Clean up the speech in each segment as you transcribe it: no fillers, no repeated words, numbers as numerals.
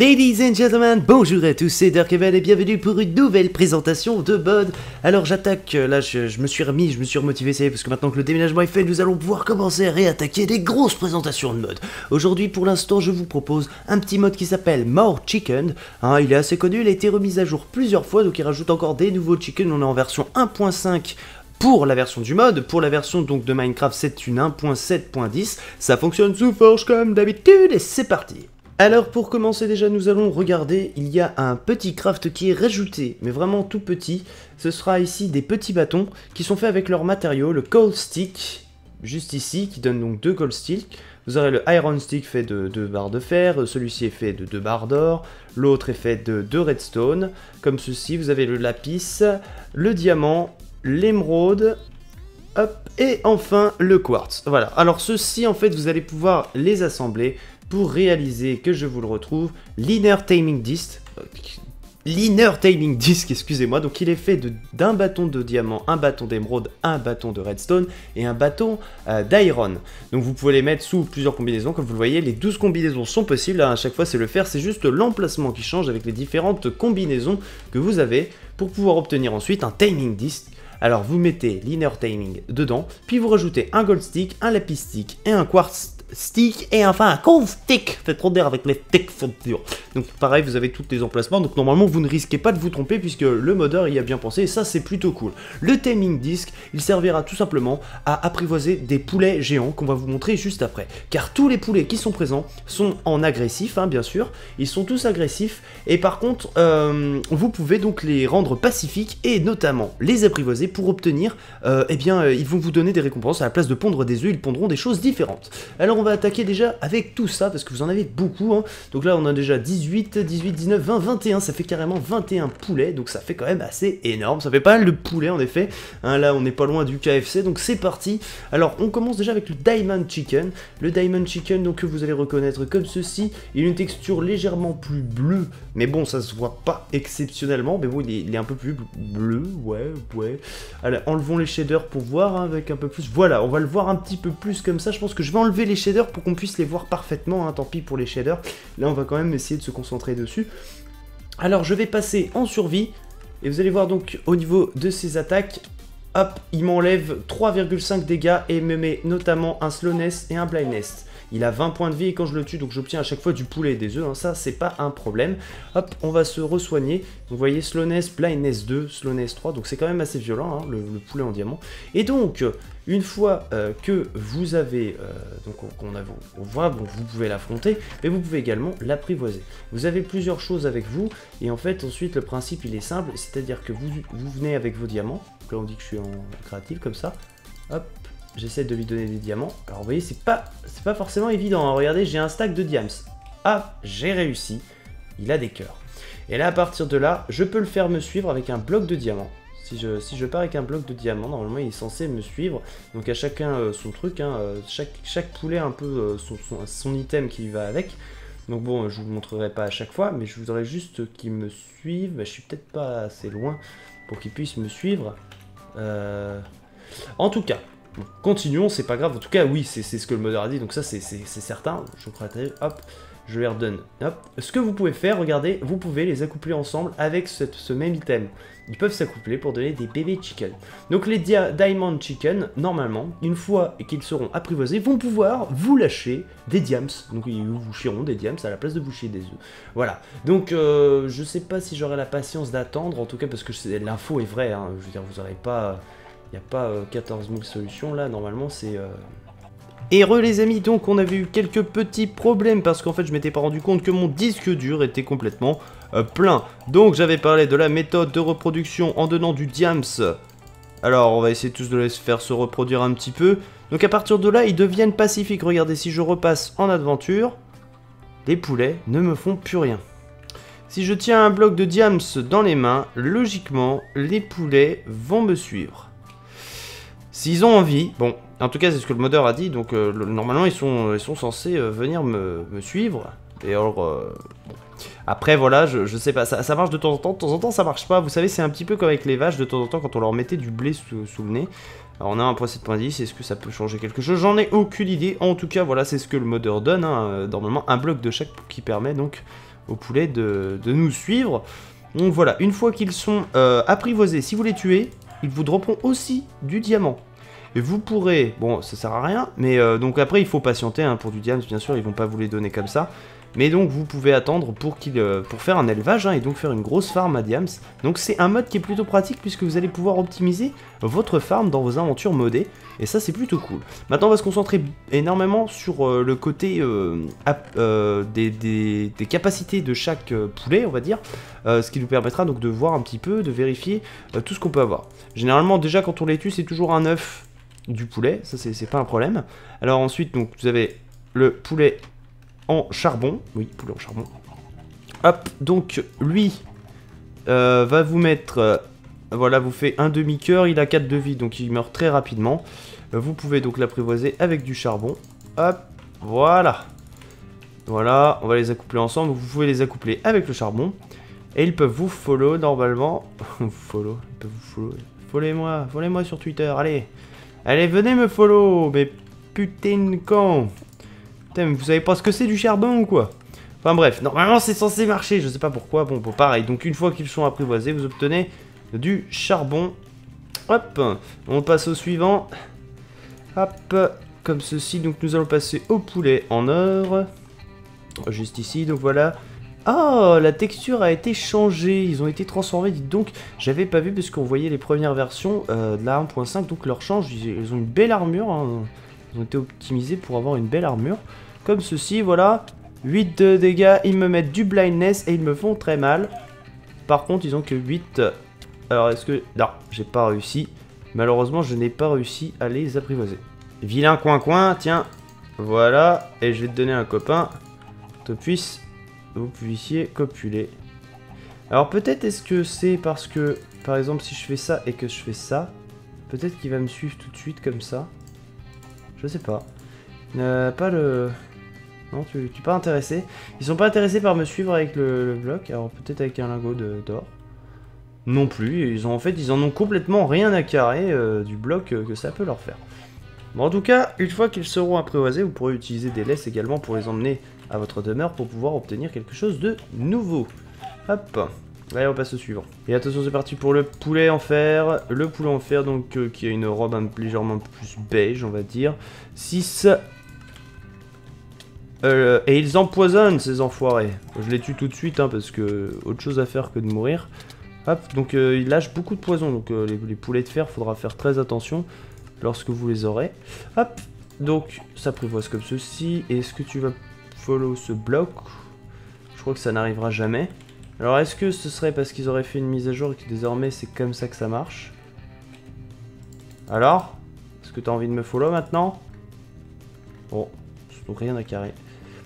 Ladies and gentlemen, bonjour à tous, c'est Darkeval et bienvenue pour une nouvelle présentation de mode. Alors j'attaque, là je me suis remotivé, c'est parce que maintenant que le déménagement est fait, nous allons pouvoir commencer à réattaquer des grosses présentations de mode. Aujourd'hui pour l'instant je vous propose un petit mode qui s'appelle More Chicken. Hein, il est assez connu, il a été remis à jour plusieurs fois, donc il rajoute encore des nouveaux chickens, on est en version 1.5. Pour la version du mode, pour la version donc de Minecraft c'est une 1.7.10, ça fonctionne sous Forge comme d'habitude et c'est parti. Alors pour commencer déjà nous allons regarder, il y a un petit craft qui est rajouté, mais vraiment tout petit. Ce sera ici des petits bâtons qui sont faits avec leur matériau, le coal stick, juste ici, qui donne donc 2 coal sticks. Vous aurez le iron stick fait de 2 barres de fer, celui-ci est fait de 2 barres d'or, l'autre est fait de 2 redstone, comme ceci. Vous avez le lapis, le diamant, l'émeraude, hop, et enfin le quartz. Voilà, alors ceux-ci en fait vous allez pouvoir les assembler pour réaliser, que je vous le retrouve, l'Inner Taming Disc. L'Inner Taming Disc, excusez-moi, donc il est fait d'un bâton de diamant, un bâton d'émeraude, un bâton de redstone et un bâton d'iron. Donc vous pouvez les mettre sous plusieurs combinaisons, comme vous le voyez, les 12 combinaisons sont possibles, à chaque fois c'est le faire, c'est juste l'emplacement qui change avec les différentes combinaisons que vous avez pour pouvoir obtenir ensuite un Taming Disc. Alors vous mettez l'Inner Taming dedans, puis vous rajoutez un Gold Stick, un Lapis Stick et un Quartz Stick, et enfin un Coal Stick. Faites trop d'air avec les sticks, c'est dur. Donc pareil, vous avez tous les emplacements, donc normalement vous ne risquez pas de vous tromper puisque le modeur y a bien pensé, et ça c'est plutôt cool. Le Taming Disc, il servira tout simplement à apprivoiser des poulets géants qu'on va vous montrer juste après. Car tous les poulets qui sont présents sont en agressif, hein, bien sûr, ils sont tous agressifs, et par contre, vous pouvez donc les rendre pacifiques, et notamment les apprivoiser pour obtenir, ils vont vous donner des récompenses. À la place de pondre des œufs, ils pondront des choses différentes. Alors on va attaquer déjà avec tout ça, parce que vous en avez beaucoup, hein. Donc là on a déjà 18, 19, 20, 21, ça fait carrément 21 poulets, donc ça fait quand même assez énorme, ça fait pas mal de poulets en effet, hein, là on n'est pas loin du KFC, donc c'est parti. Alors on commence déjà avec le Diamond Chicken. Le Diamond Chicken, donc que vous allez reconnaître comme ceci, il a une texture légèrement plus bleue, mais bon ça se voit pas exceptionnellement, mais bon il est un peu plus bleu, ouais. Alors enlevons les shaders pour voir, hein, avec un peu plus, voilà, on va le voir un petit peu plus comme ça. Je pense que je vais enlever les shaders pour qu'on puisse les voir parfaitement, hein, tant pis pour les shaders, là on va quand même essayer de se concentrer dessus. Alors je vais passer en survie, et vous allez voir donc au niveau de ses attaques, hop, il m'enlève 3,5 dégâts et me met notamment un slowness et un blindness. Il a 20 points de vie et quand je le tue, donc j'obtiens à chaque fois du poulet et des œufs, hein, ça c'est pas un problème. Hop, on va se re-soigner. Donc vous voyez, slowness, blindness 2, slowness 3, donc c'est quand même assez violent, hein, le poulet en diamant. Et donc, une fois que vous avez, on voit, bon, vous pouvez l'affronter, mais vous pouvez également l'apprivoiser. Vous avez plusieurs choses avec vous, et en fait ensuite le principe il est simple, c'est-à-dire que vous venez avec vos diamants, là on dit que je suis en créatif comme ça, hop. J'essaie de lui donner des diamants. Alors vous voyez, c'est pas forcément évident, hein. Regardez, j'ai un stack de diams. Ah, j'ai réussi. Il a des cœurs. Et là, à partir de là, je peux le faire me suivre avec un bloc de diamants. Si je pars avec un bloc de diamants, normalement, il est censé me suivre. Donc à chacun son truc, hein. Chaque poulet a un peu son item qui va avec. Donc bon, je vous le montrerai pas à chaque fois, mais je voudrais juste qu'il me suive. Je suis peut-être pas assez loin pour qu'il puisse me suivre. En tout cas, bon, continuons, c'est pas grave. En tout cas, oui, c'est ce que le modeur a dit, donc ça c'est certain. Je crois que hop, je les redonne. Hop. Ce que vous pouvez faire, regardez, vous pouvez les accoupler ensemble avec ce même item. Ils peuvent s'accoupler pour donner des bébés chicken. Donc les Diamond Chicken, normalement, une fois qu'ils seront apprivoisés, vont pouvoir vous lâcher des diams. Donc ils vous chieront des diams à la place de vous chier des œufs. Voilà. Donc je sais pas si j'aurai la patience d'attendre, en tout cas parce que l'info est vraie, hein. Je veux dire, vous n'aurez pas... Il n'y a pas 14 000 solutions là, normalement c'est... Heureux les amis, donc on avait eu quelques petits problèmes parce qu'en fait je m'étais pas rendu compte que mon disque dur était complètement plein. Donc j'avais parlé de la méthode de reproduction en donnant du diams. Alors on va essayer tous de les faire se reproduire un petit peu. Donc à partir de là ils deviennent pacifiques. Regardez, si je repasse en aventure, les poulets ne me font plus rien. Si je tiens un bloc de diams dans les mains, logiquement les poulets vont me suivre. S'ils ont envie, bon, en tout cas c'est ce que le modeur a dit, donc normalement ils sont censés venir me suivre. Et alors, bon. Après voilà, je sais pas, ça marche de temps en temps ça marche pas. Vous savez, c'est un petit peu comme avec les vaches, de temps en temps quand on leur mettait du blé sous le nez. Alors on a 1.7.10, est-ce que ça peut changer quelque chose? J'en ai aucune idée, en tout cas voilà, c'est ce que le modeur donne, hein, normalement un bloc de chaque qui permet donc aux poulets de nous suivre. Donc voilà, une fois qu'ils sont apprivoisés, si vous les tuez, ils vous dropperont aussi du diamant. Et vous pourrez, bon ça sert à rien, mais donc après il faut patienter hein, pour du diamant, bien sûr, ils vont pas vous les donner comme ça. Mais donc vous pouvez attendre pour faire un élevage hein, et donc faire une grosse farm à diams. Donc c'est un mode qui est plutôt pratique puisque vous allez pouvoir optimiser votre farm dans vos aventures modées. Et ça c'est plutôt cool. Maintenant on va se concentrer énormément sur le côté des capacités de chaque poulet on va dire. Ce qui nous permettra donc de voir un petit peu, de vérifier tout ce qu'on peut avoir. Généralement déjà quand on les tue c'est toujours un œuf du poulet, ça c'est pas un problème. Alors ensuite donc vous avez le poulet en charbon, oui, poulet en charbon. Hop, donc lui va vous mettre, voilà, vous fait un demi-cœur, il a 4 de vie, donc il meurt très rapidement. Vous pouvez donc l'apprivoiser avec du charbon. Hop, voilà. Voilà, on va les accoupler ensemble, vous pouvez les accoupler avec le charbon. Et ils peuvent vous follow normalement. Ils peuvent vous follow. Followez-moi sur Twitter, allez. Allez, venez me follow, mais putain de con. Putain, mais vous savez pas ce que c'est du charbon ou quoi? Enfin bref, normalement c'est censé marcher, je sais pas pourquoi. Bon, pareil, donc une fois qu'ils sont apprivoisés, vous obtenez du charbon. Hop, on passe au suivant. Hop, comme ceci, donc nous allons passer au poulet en or. Juste ici, donc voilà. Oh, la texture a été changée, ils ont été transformés, dites donc. J'avais pas vu parce qu'on voyait les premières versions de la 1.5, donc leur change, ils ont une belle armure, hein. Ils ont été optimisés pour avoir une belle armure. Comme ceci, voilà. 8 de dégâts, ils me mettent du blindness et ils me font très mal. Par contre, ils ont que 8. Alors, est-ce que... Non, j'ai pas réussi. Malheureusement, je n'ai pas réussi à les apprivoiser. Vilain coin-coin, tiens. Voilà. Et je vais te donner un copain. Vous puissiez copuler. Alors, peut-être est-ce que c'est parce que... Par exemple, si je fais ça et que je fais ça, peut-être qu'il va me suivre tout de suite comme ça. Je sais pas. Pas le... Non, tu es pas intéressé. Ils sont pas intéressés par me suivre avec le bloc. Alors peut-être avec un lingot d'or. Non plus. Ils en ont complètement rien à carrer du bloc que ça peut leur faire. Bon, en tout cas, une fois qu'ils seront apprivoisés, vous pourrez utiliser des laisses également pour les emmener à votre demeure pour pouvoir obtenir quelque chose de nouveau. Hop. Allez, on passe au suivant. Et attention, c'est parti pour le poulet en fer. Le poulet en fer, donc, qui a une robe légèrement plus beige, on va dire. 6. Et ils empoisonnent, ces enfoirés. Je les tue tout de suite, hein, parce que autre chose à faire que de mourir. Hop, donc ils lâchent beaucoup de poison. Donc les poulets de fer, faudra faire très attention lorsque vous les aurez. Hop, donc ça s'apprivoise comme ceci. Et est-ce que tu vas follow ce bloc? Je crois que ça n'arrivera jamais. Alors est-ce que ce serait parce qu'ils auraient fait une mise à jour et que désormais c'est comme ça que ça marche? Alors? Est-ce que tu as envie de me follow maintenant? Bon, donc rien à carrer.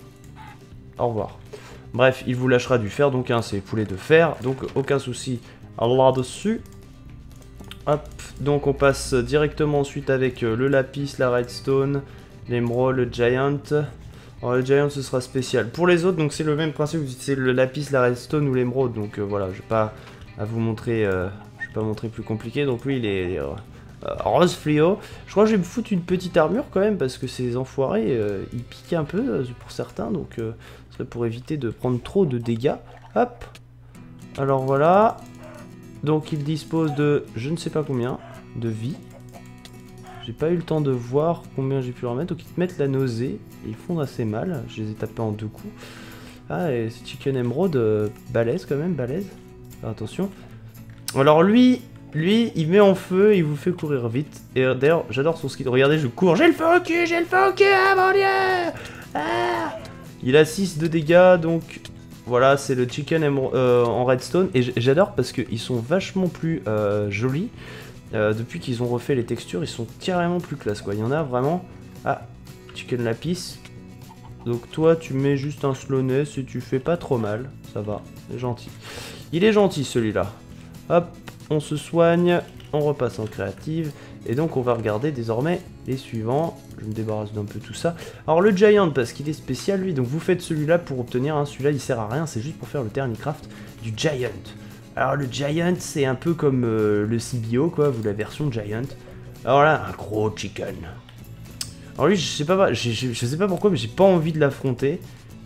Au revoir. Bref, il vous lâchera du fer, donc hein, c'est poulet de fer, donc aucun souci là-dessus. Hop, donc on passe directement ensuite avec le lapis, la redstone, l'émeraude, le giant. Alors le giant ce sera spécial. Pour les autres, donc c'est le même principe, c'est le lapis, la redstone ou l'émeraude. Donc voilà, je vais pas à vous montrer, je vais pas montrer plus compliqué. Donc lui il est rose fluo. Je crois que je vais me foutre une petite armure quand même parce que ces enfoirés, ils piquent un peu pour certains. Donc ce serait pour éviter de prendre trop de dégâts. Hop. Alors voilà. Donc il dispose de je ne sais pas combien de vie. J'ai pas eu le temps de voir combien j'ai pu leur mettre. Donc ils te mettent la nausée. Ils font assez mal. Je les ai tapés en 2 coups. Ah, et c'est Chicken Emerald, balèze quand même, balèze. Faire attention. Alors lui, il met en feu et il vous fait courir vite. Et d'ailleurs, j'adore son skill. Regardez, je cours. J'ai le feu au cul, ah mon dieu. Ah, il a 6 de dégâts, donc voilà, c'est le Chicken en redstone. Et j'adore parce qu'ils sont vachement plus jolis. Depuis qu'ils ont refait les textures, ils sont carrément plus classe, quoi. Il y en a vraiment... Ah, Chicken Lapis. Donc toi, tu mets juste un slowness et tu fais pas trop mal. Ça va, c'est gentil. Il est gentil, celui-là. Hop, on se soigne, on repasse en créative. Et donc, on va regarder désormais les suivants. Je me débarrasse d'un peu tout ça. Alors, le Giant, parce qu'il est spécial, lui. Donc, vous faites celui-là pour obtenir un. Celui-là, il sert à rien. C'est juste pour faire le Ternicraft du Giant. Alors le Giant, c'est un peu comme le CBO, quoi, vous la version Giant. Alors là, un gros chicken. Alors lui, je sais pas pourquoi, mais j'ai pas envie de l'affronter.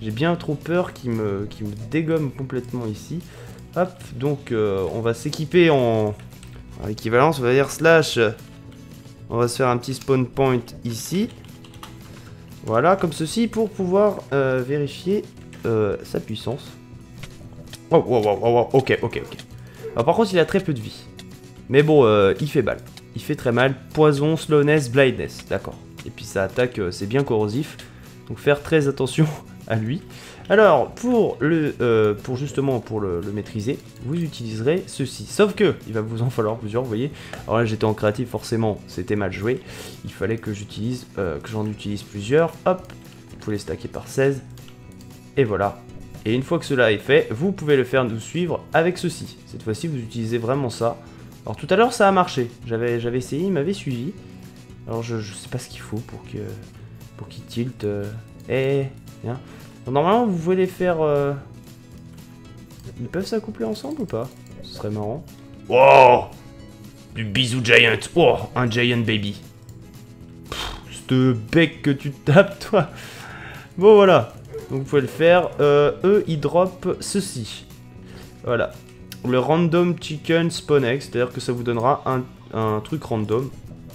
J'ai bien trop peur qu'il me dégomme complètement ici. Hop, donc on va s'équiper en équivalence, on va dire slash. On va se faire un petit spawn point ici. Voilà, comme ceci, pour pouvoir vérifier sa puissance. Oh, ok. Alors, par contre, il a très peu de vie. Mais bon, il fait mal. Il fait très mal. Poison, slowness, blindness. D'accord. Et puis sa attaque, c'est bien corrosif. Donc faire très attention à lui. Alors, pour justement le maîtriser, vous utiliserez ceci. Sauf que, il va vous en falloir plusieurs, vous voyez. Alors là, j'étais en créatif, forcément, c'était mal joué. Il fallait que j'en utilise plusieurs. Hop, vous pouvez les stacker par 16. Et voilà. Et une fois que cela est fait, vous pouvez le faire nous suivre avec ceci. Cette fois-ci, vous utilisez vraiment ça. Alors tout à l'heure, ça a marché. J'avais essayé, il m'avait suivi. Alors je sais pas ce qu'il faut pour qu'il tilte. Bien. Normalement, vous pouvez les faire... Ils peuvent s'accoupler ensemble ou pas? Ce serait marrant. Oh, du bisou giant. Oh, un giant baby. Ce bec que tu tapes, toi. Bon, voilà. Donc, vous pouvez le faire. Eux, ils drop ceci. Voilà. Le random chicken spawn egg. C'est-à-dire que ça vous donnera un truc random.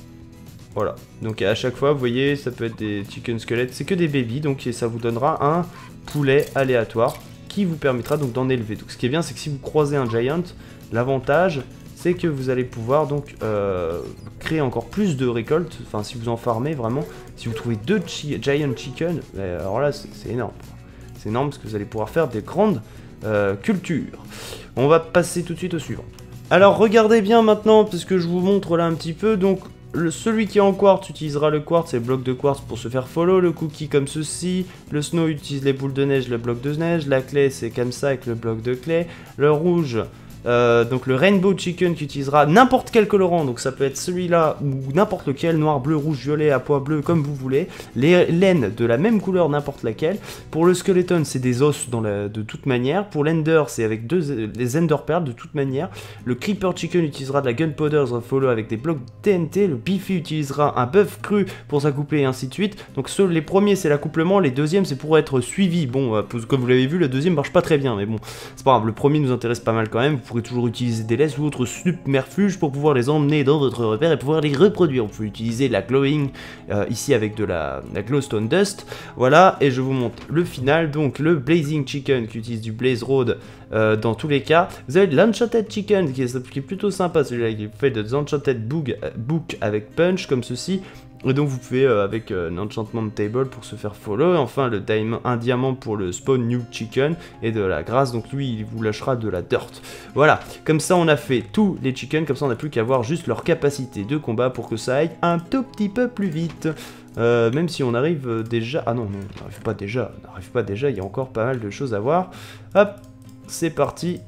Voilà, donc à chaque fois, vous voyez, ça peut être des chicken squelettes, c'est que des babies, donc ça vous donnera un poulet aléatoire qui vous permettra donc d'en élever. Donc ce qui est bien, c'est que si vous croisez un giant, l'avantage, c'est que vous allez pouvoir donc créer encore plus de récoltes, enfin si vous en farmez vraiment, si vous trouvez 2 giant chicken, alors là c'est énorme. C'est énorme parce que vous allez pouvoir faire des grandes cultures. On va passer tout de suite au suivant. Alors regardez bien maintenant, parce que je vous montre là un petit peu, donc... Celui qui est en quartz utilisera le quartz et le bloc de quartz pour se faire follow, le cookie comme ceci, le snow utilise les boules de neige, le bloc de neige, la clay c'est comme ça avec le bloc de clay, le rouge, donc le rainbow chicken qui utilisera n'importe quel colorant, donc ça peut être celui-là ou n'importe lequel, noir, bleu, rouge, violet, à pois bleu, comme vous voulez, les laines de la même couleur, n'importe laquelle. Pour le skeleton c'est des os de toute manière, pour l'ender c'est avec les ender pearls de toute manière, le creeper chicken utilisera de la gunpowder follow avec des blocs TNT, le beefy utilisera un bœuf cru pour s'accoupler et ainsi de suite. Donc les premiers c'est l'accouplement, les deuxièmes c'est pour être suivi. Bon, comme vous l'avez vu, le deuxième marche pas très bien, mais bon, c'est pas grave, le premier nous intéresse pas mal quand même. Vous pourrez toujours utiliser des laisses ou autres submerfuges pour pouvoir les emmener dans votre repère et pouvoir les reproduire. Vous pouvez utiliser la glowing ici avec de la glowstone dust. Voilà, et je vous montre le final. Donc le blazing chicken qui utilise du blaze road dans tous les cas. Vous avez l'enchanted chicken qui est plutôt sympa, celui-là qui fait de l'enchanted book avec punch comme ceci. Et donc vous pouvez avec un enchantment table pour se faire follow, et enfin un diamant pour le spawn new chicken, et de la grâce, donc lui il vous lâchera de la dirt. Voilà, comme ça on a fait tous les chickens, comme ça on n'a plus qu'à voir juste leur capacité de combat pour que ça aille un tout petit peu plus vite. Même si on arrive déjà... Ah non, on n'arrive pas déjà, il y a encore pas mal de choses à voir. Hop, c'est parti.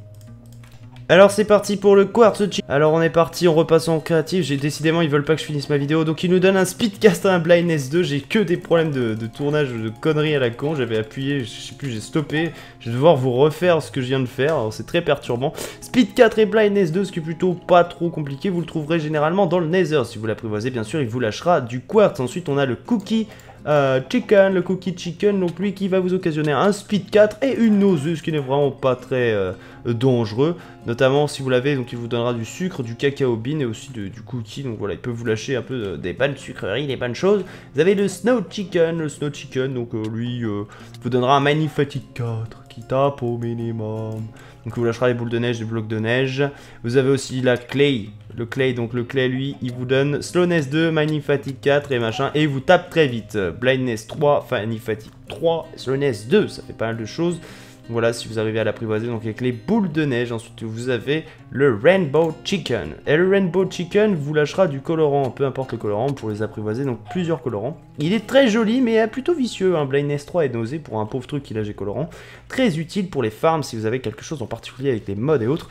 Alors c'est parti pour le quartz chicken. Alors on est parti, on repasse en créatif. Décidément ils veulent pas que je finisse ma vidéo. Donc ils nous donnent un speedcast et un blindness 2. J'ai que des problèmes de tournage, de conneries à la con. J'avais appuyé, je sais plus, j'ai stoppé. Je vais devoir vous refaire ce que je viens de faire. Alors c'est très perturbant. Speed 4 et blindness 2, ce qui est plutôt pas trop compliqué. Vous le trouverez généralement dans le nether. Si vous l'apprivoisez bien sûr, il vous lâchera du quartz. Ensuite on a le cookie chicken, le cookie chicken, donc lui qui va vous occasionner un speed 4 et une nausée, ce qui n'est vraiment pas très dangereux, notamment si vous l'avez, donc il vous donnera du sucre, du cacao bean et aussi du cookie, donc voilà, il peut vous lâcher un peu des bonnes sucreries, des bonnes choses. Vous avez le snow chicken, donc lui vous donnera un magnifique 4 qui tape au minimum. Donc il vous lâchera les boules de neige, des blocs de neige. Vous avez aussi la clay. Le clay, lui, il vous donne slowness 2, magnifique 4 et machin. Et il vous tape très vite. Blindness 3, magnifique 3, slowness 2, ça fait pas mal de choses. Voilà, si vous arrivez à l'apprivoiser, donc avec les boules de neige. Ensuite, vous avez le Rainbow Chicken. Et le Rainbow Chicken vous lâchera du colorant, peu importe le colorant, pour les apprivoiser, donc plusieurs colorants. Il est très joli, mais plutôt vicieux. Hein. Blindness 3 et nausée pour un pauvre truc qui lâche des colorants. Très utile pour les farms, si vous avez quelque chose en particulier avec les mods et autres.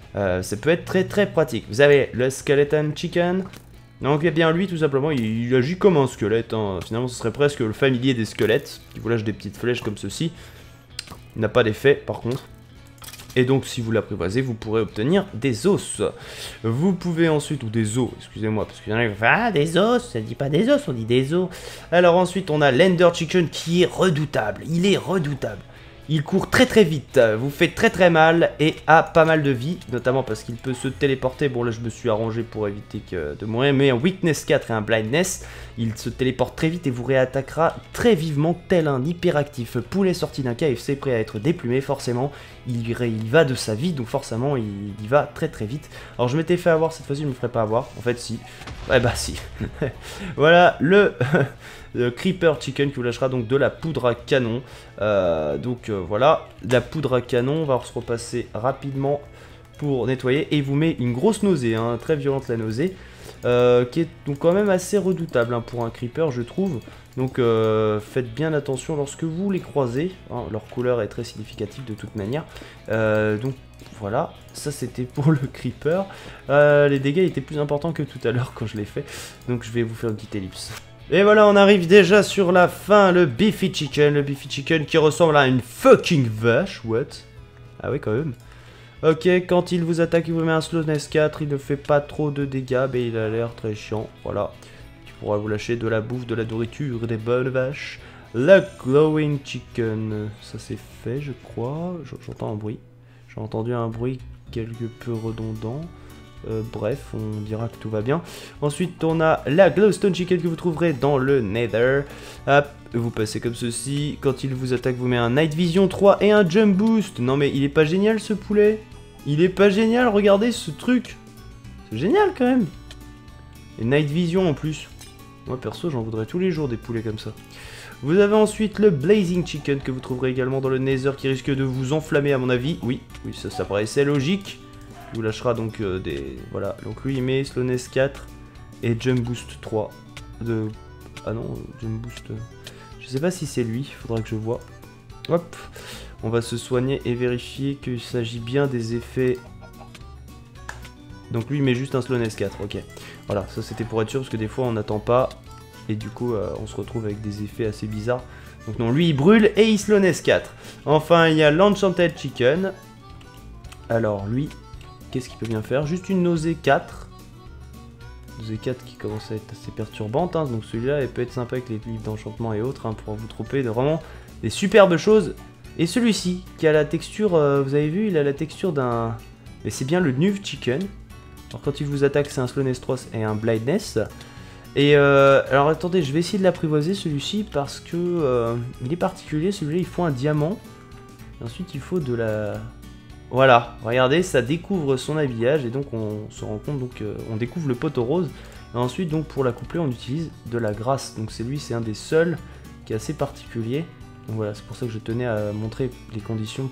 Ça peut être très très pratique. Vous avez le Skeleton Chicken. Donc eh bien lui tout simplement il agit comme un squelette, hein. Finalement ce serait presque le familier des squelettes, qui vous lâche des petites flèches comme ceci. Il n'a pas d'effet par contre. Et donc si vous l'apprivoisez, vous pourrez obtenir des os. Vous pouvez ensuite, ou des os, excusez-moi, parce qu'il y en a qui vont faire « Ah, des os, ça dit pas des os, on dit des os ». Alors ensuite, on a l'Ender Chicken qui est redoutable, il est redoutable. Il court très très vite, vous fait très très mal et a pas mal de vie, notamment parce qu'il peut se téléporter. Bon là je me suis arrangé pour éviter de mourir, mais un Weakness 4 et un Blindness, il se téléporte très vite et vous réattaquera très vivement tel un hyperactif poulet sorti d'un KFC prêt à être déplumé. Forcément, il va de sa vie, donc forcément il y va très très vite. Alors je m'étais fait avoir, cette fois-ci je me ferai pas avoir, en fait si, ouais bah si. Voilà le Creeper Chicken qui vous lâchera donc de la poudre à canon. Voilà, de la poudre à canon, on va se repasser rapidement pour nettoyer. Et il vous met une grosse nausée, hein, très violente la nausée, qui est donc quand même assez redoutable hein, pour un Creeper je trouve. Donc faites bien attention lorsque vous les croisez, hein, leur couleur est très significative de toute manière. Donc voilà, ça c'était pour le Creeper. Les dégâts étaient plus importants que tout à l'heure quand je l'ai fait, donc je vais vous faire une petite ellipse. Et voilà, on arrive déjà sur la fin, le Beefy Chicken qui ressemble à une fucking vache, what? Ah oui quand même. Ok, quand il vous attaque, il vous met un Slowness 4, il ne fait pas trop de dégâts, mais il a l'air très chiant, voilà. Il pourra vous lâcher de la bouffe, de la nourriture, des bonnes vaches. Le Glowing Chicken, ça c'est fait je crois, j'entends un bruit. J'ai entendu un bruit quelque peu redondant. Bref, on dira que tout va bien. Ensuite, on a la Glowstone Chicken que vous trouverez dans le Nether. Hop, vous passez comme ceci. Quand il vous attaque, vous met un Night Vision 3 et un Jump Boost. Non mais il est pas génial ce poulet. Il est pas génial, regardez ce truc. C'est génial quand même. Et Night Vision en plus. Moi perso, j'en voudrais tous les jours des poulets comme ça. Vous avez ensuite le Blazing Chicken que vous trouverez également dans le Nether qui risque de vous enflammer à mon avis. Oui, ça paraissait logique. Il vous lâchera donc des... Voilà, donc lui il met Slowness 4 et Jump Boost 3 de... Ah non, Jump Boost... Je sais pas si c'est lui, il faudra que je vois. Hop, on va se soigner et vérifier qu'il s'agit bien des effets... Donc lui il met juste un Slowness 4, ok. Voilà, ça c'était pour être sûr parce que des fois on n'attend pas et du coup on se retrouve avec des effets assez bizarres. Donc non, lui il brûle et il Slowness 4. Enfin il y a l'Enchanted Chicken. Alors lui... Qu'est-ce qu'il peut bien faire? Juste une nausée 4. Nausée 4 qui commence à être assez perturbante. Hein. Donc celui-là, elle peut être sympa avec les livres d'enchantement et autres. Hein, pour vous tromper de vraiment des superbes choses. Et celui-ci, qui a la texture... vous avez vu, il a la texture d'un... Mais c'est bien le Nuve Chicken. Alors quand il vous attaque, c'est un Slowness 3 et un Blindness. Et alors attendez, je vais essayer de l'apprivoiser celui-ci. Parce que il est particulier. Celui-là, il faut un diamant. Et ensuite, il faut de la... Voilà, regardez, ça découvre son habillage et donc on se rend compte, donc on découvre le poteau rose. Et ensuite, donc pour l'accoupler, on utilise de la grasse. Donc c'est un des seuls qui est assez particulier. Donc voilà, c'est pour ça que je tenais à montrer les conditions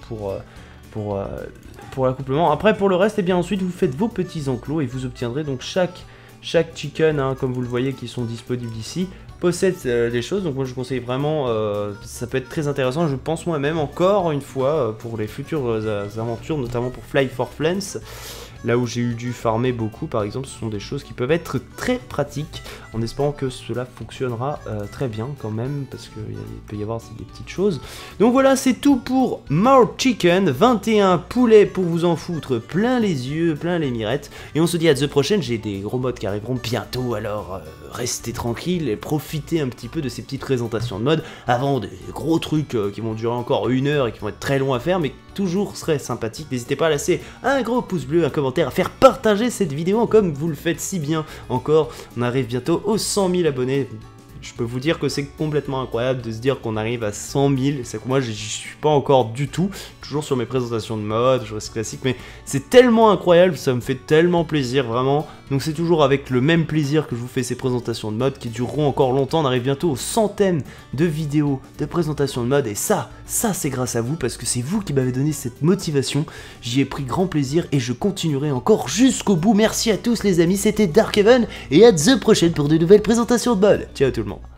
pour l'accouplement. Après, pour le reste, et bien ensuite, vous faites vos petits enclos et vous obtiendrez donc chaque chicken, hein, comme vous le voyez, qui sont disponibles ici, possède des choses. Donc moi je vous conseille vraiment, ça peut être très intéressant, je pense moi-même encore une fois pour les futures aventures, notamment pour Fly for Flames, là où j'ai eu dû farmer beaucoup par exemple. Ce sont des choses qui peuvent être très pratiques, en espérant que cela fonctionnera très bien quand même, parce qu'il peut y avoir des petites choses. Donc voilà, c'est tout pour More Chicken, 21 poulets pour vous en foutre plein les yeux, plein les mirettes, et on se dit à the prochaine. J'ai des gros mods qui arriveront bientôt, alors restez tranquilles et profitez un petit peu de ces petites présentations de mode, avant des gros trucs qui vont durer encore 1 heure et qui vont être très longs à faire, mais toujours serait sympathique. N'hésitez pas à laisser un gros pouce bleu, un commentaire, à faire partager cette vidéo comme vous le faites si bien encore. On arrive bientôt aux 100 000 abonnés. Je peux vous dire que c'est complètement incroyable de se dire qu'on arrive à 100 000. C'est que moi, j'y suis pas encore du tout. Toujours sur mes présentations de mode, je reste classique, mais c'est tellement incroyable, ça me fait tellement plaisir, vraiment. Donc c'est toujours avec le même plaisir que je vous fais ces présentations de mode qui dureront encore longtemps. On arrive bientôt aux centaines de vidéos de présentations de mode, et ça c'est grâce à vous, parce que c'est vous qui m'avez donné cette motivation. J'y ai pris grand plaisir et je continuerai encore jusqu'au bout. Merci à tous les amis, c'était Darkeven, et à the prochaine pour de nouvelles présentations de mode. Ciao tout le monde.